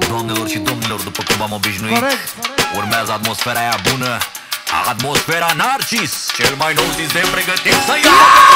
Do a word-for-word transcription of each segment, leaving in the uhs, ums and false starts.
Doamnelor și domnilor, după cum v-am obișnuit, corect. Urmează atmosfera aia bună, atmosfera Narcis, cel mai nou sistem pregătit să ia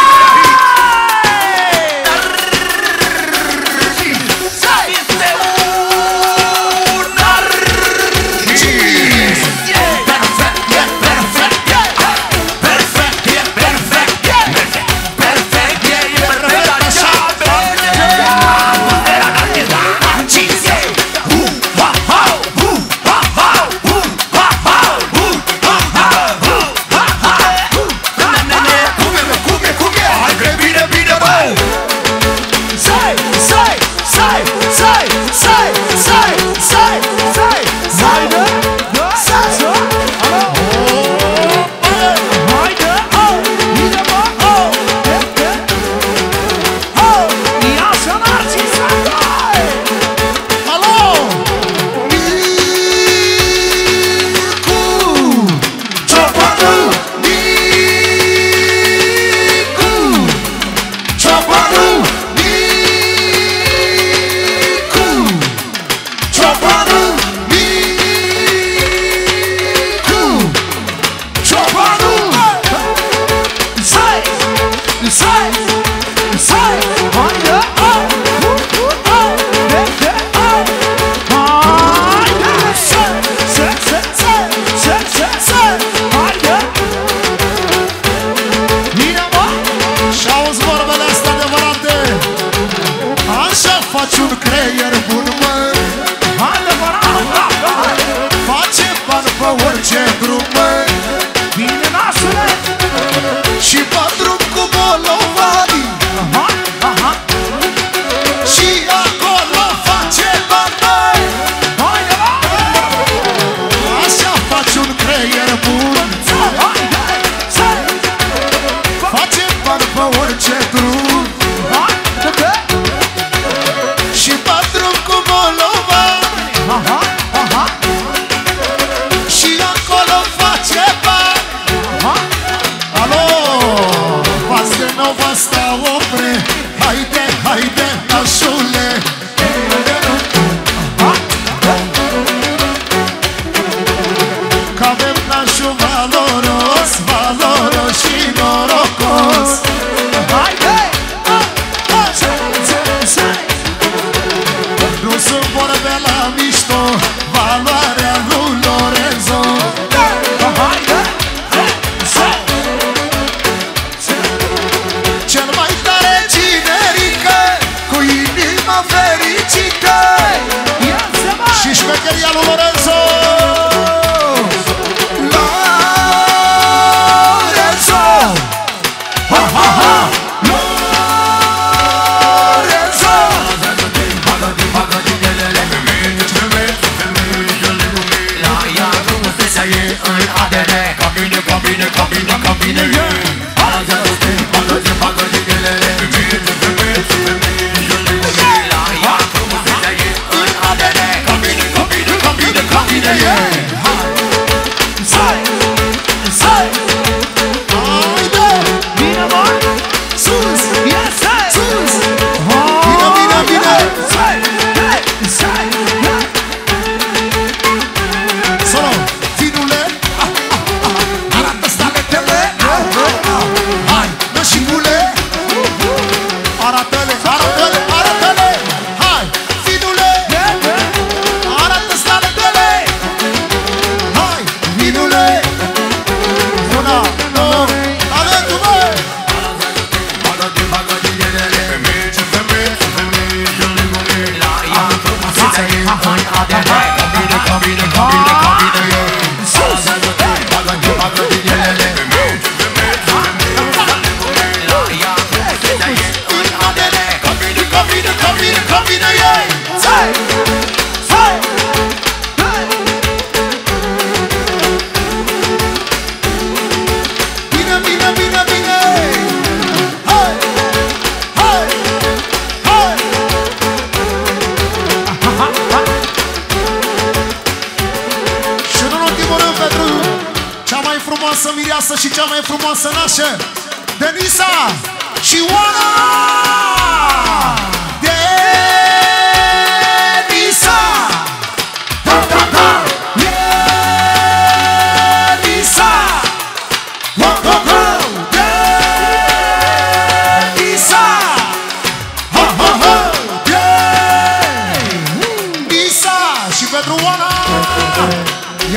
frumoasă mireasă și cea mai frumoasă nașă, Denisa și Oana! Denisa!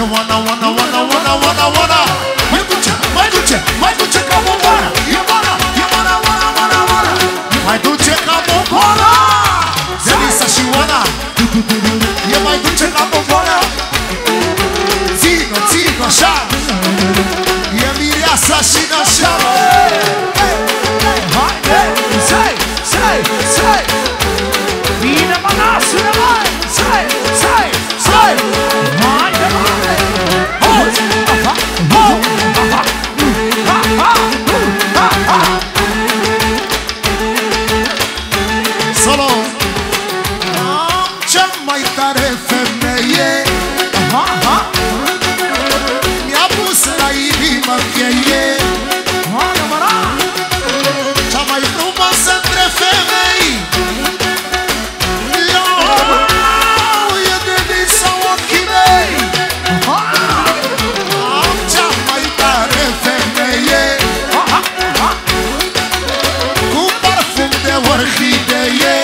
Wana, wana, wana, wana, wana, wana. Mai duce, mai duce, mai duce ca bomboană. E wana, e wana, wana, wana, wana. Mai duce ca bomboană. Denisa și Wana. E mai duce ca bomboană. Țină, țină, așa. E mireasa și nașa. Say, say, say. Bine mă nașule, mai. Say, say, say. Mai departe. Auzi, aha, oh, aha, ha, ha, ha, ha. Solo. Am cea mai tare femeie. Aha, aha. Mi-a pus la inimă cheie. Cea mai frumoasă între femei. E Denisa ochii mei. Am cea mai tare femeie. Cu parfum de orhidee.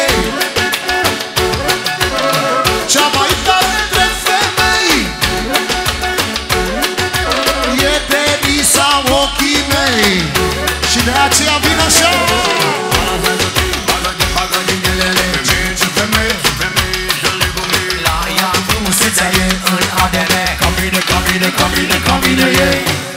Cea mai tare între femei. E Denisa ochii mei. Și de aceea vin așa. Frumusețea e în A D N. Combine, combine, combine, combine ei.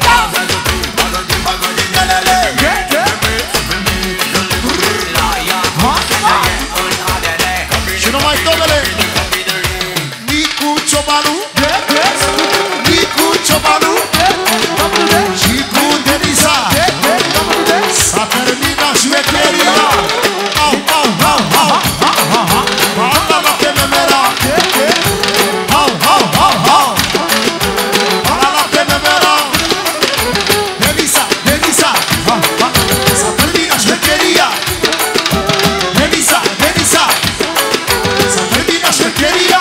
Și numai domnule Nicu Ciobanu, Nicu Ciobanu și cu Denisa s-a terminat șmecheria. Au, au, au, au. Bala la tenemera. Au, au, au, au. Bala la tenemera. Denisa, Denisa, s-a terminat șmecheria. Denisa, Denisa, s-a terminat șmecheria.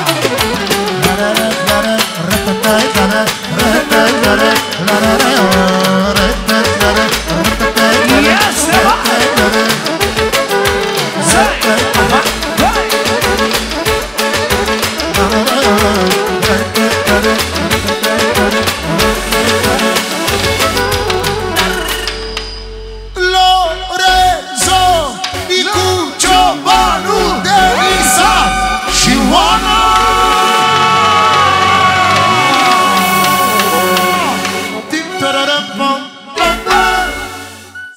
Lorenzo, Nicu Ciobanu, Denisa și Wana. Tim, tararam, pam.